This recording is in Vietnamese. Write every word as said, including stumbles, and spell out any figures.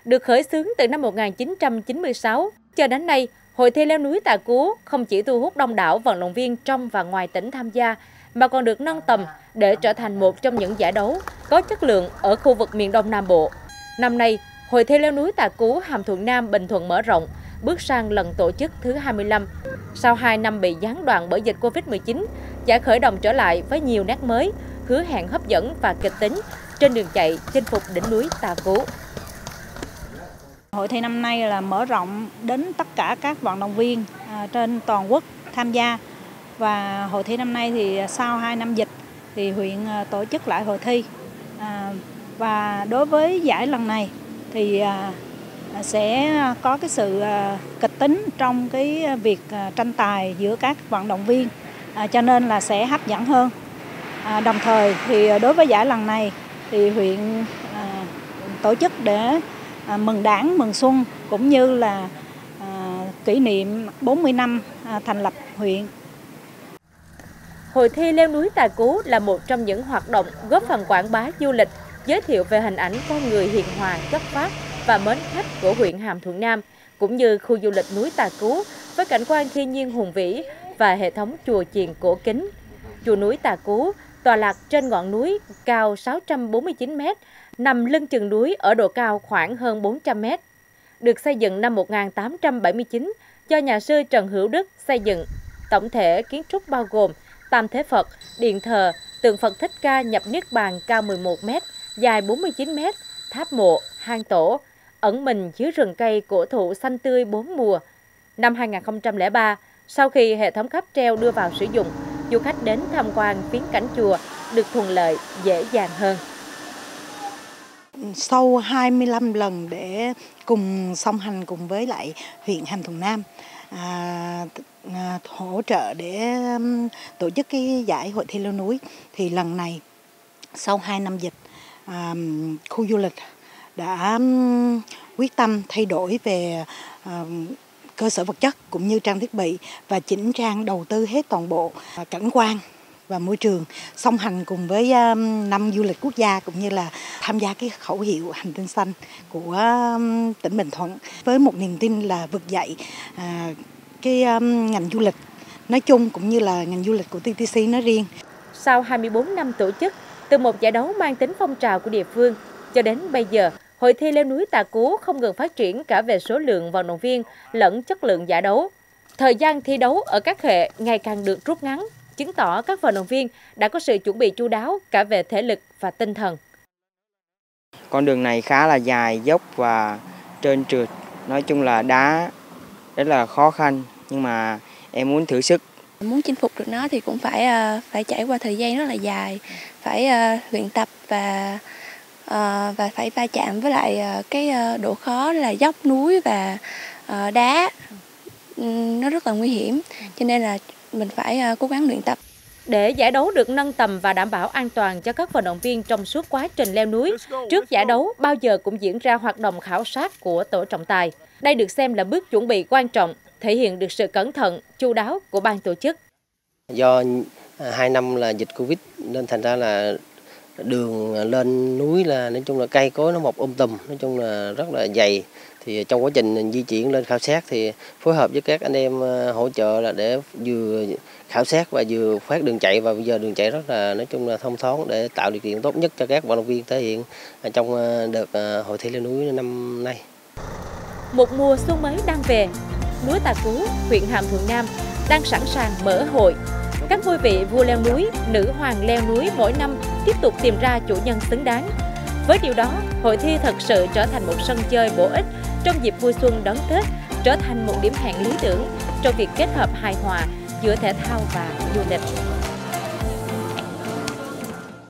Được khởi xướng từ năm một nghìn chín trăm chín mươi sáu, cho đến nay, Hội thi leo núi Tà Cú không chỉ thu hút đông đảo vận động viên trong và ngoài tỉnh tham gia, mà còn được nâng tầm để trở thành một trong những giải đấu có chất lượng ở khu vực miền Đông Nam Bộ. Năm nay, Hội thi leo núi Tà Cú Hàm Thuận Nam Bình Thuận mở rộng, bước sang lần tổ chức thứ hai mươi lăm. Sau hai năm bị gián đoạn bởi dịch Covid mười chín, giải khởi động trở lại với nhiều nét mới, hứa hẹn hấp dẫn và kịch tính trên đường chạy chinh phục đỉnh núi Tà Cú. Hội thi năm nay là mở rộng đến tất cả các vận động viên trên toàn quốc tham gia. Và hội thi năm nay thì sau hai năm dịch thì huyện tổ chức lại hội thi. Và đối với giải lần này thì sẽ có cái sự kịch tính trong cái việc tranh tài giữa các vận động viên, cho nên là sẽ hấp dẫn hơn. Đồng thời thì đối với giải lần này thì huyện tổ chức để mừng Đảng, mừng xuân cũng như là kỷ niệm bốn mươi năm thành lập huyện. Hội thi leo núi Tà Cú là một trong những hoạt động góp phần quảng bá du lịch, giới thiệu về hình ảnh con người hiền hòa, chất phác và mến khách của huyện Hàm Thuận Nam, cũng như khu du lịch núi Tà Cú với cảnh quan thiên nhiên hùng vĩ và hệ thống chùa chiền cổ kính. Chùa núi Tà Cú tọa lạc trên ngọn núi cao sáu trăm bốn mươi chín mét, nằm lưng chừng núi ở độ cao khoảng hơn bốn trăm mét. Được xây dựng năm một nghìn tám trăm bảy mươi chín do nhà sư Trần Hữu Đức xây dựng. Tổng thể kiến trúc bao gồm tam thế Phật, điện thờ, tượng Phật Thích Ca nhập Niết Bàn cao mười một mét, dài bốn mươi chín mét, tháp mộ, hang tổ, ẩn mình dưới rừng cây cổ thụ xanh tươi bốn mùa. Năm hai nghìn không trăm lẻ ba, sau khi hệ thống cáp treo đưa vào sử dụng, du khách đến tham quan viếng cảnh chùa được thuận lợi, dễ dàng hơn. Sau hai mươi lăm lần để cùng song hành cùng với lại huyện Hàm Thuận Nam à, à, hỗ trợ để um, tổ chức cái giải hội thi leo núi, thì lần này sau hai năm dịch, à, khu du lịch đã um, quyết tâm thay đổi về um, cơ sở vật chất cũng như trang thiết bị và chỉnh trang đầu tư hết toàn bộ à, cảnh quan và môi trường, song hành cùng với um, năm du lịch quốc gia cũng như là tham gia cái khẩu hiệu hành tinh xanh của um, tỉnh Bình Thuận với một niềm tin là vực dậy à, cái um, ngành du lịch nói chung cũng như là ngành du lịch của tê tê xê nói riêng. Sau hai mươi bốn năm tổ chức, từ một giải đấu mang tính phong trào của địa phương cho đến bây giờ, Hội thi leo núi Tà Cú không ngừng phát triển cả về số lượng vận động viên lẫn chất lượng giải đấu. Thời gian thi đấu ở các hệ ngày càng được rút ngắn, chứng tỏ các vận động viên đã có sự chuẩn bị chu đáo cả về thể lực và tinh thần. Con đường này khá là dài, dốc và trơn trượt, nói chung là đá rất là khó khăn, nhưng mà em muốn thử sức. Muốn chinh phục được nó thì cũng phải phải trải qua thời gian rất là dài, phải luyện tập và và phải va chạm với lại cái độ khó là dốc núi và đá, nó rất là nguy hiểm, cho nên là mình phải cố gắng luyện tập. Để giải đấu được nâng tầm và đảm bảo an toàn cho các vận động viên trong suốt quá trình leo núi, trước giải đấu bao giờ cũng diễn ra hoạt động khảo sát của tổ trọng tài. Đây được xem là bước chuẩn bị quan trọng, thể hiện được sự cẩn thận, chu đáo của ban tổ chức. Do hai năm là dịch Covid nên thành ra là đường lên núi là nói chung là cây cối nó mọc um tùm, nói chung là rất là dày. Thì trong quá trình di chuyển lên khảo sát thì phối hợp với các anh em hỗ trợ là để vừa khảo sát và vừa phát đường chạy, và bây giờ đường chạy rất là nói chung là thông thoáng để tạo điều kiện tốt nhất cho các vận động viên thể hiện trong đợt hội thi leo núi năm nay. Một mùa xuân mới đang về, núi Tà Cú, huyện Hàm Thuận Nam đang sẵn sàng mở hội. Các ngôi vị vua leo núi, nữ hoàng leo núi mỗi năm tiếp tục tìm ra chủ nhân xứng đáng. Với điều đó, hội thi thật sự trở thành một sân chơi bổ ích trong dịp vui xuân đón Tết, trở thành một điểm hẹn lý tưởng trong việc kết hợp hài hòa giữa thể thao và du lịch.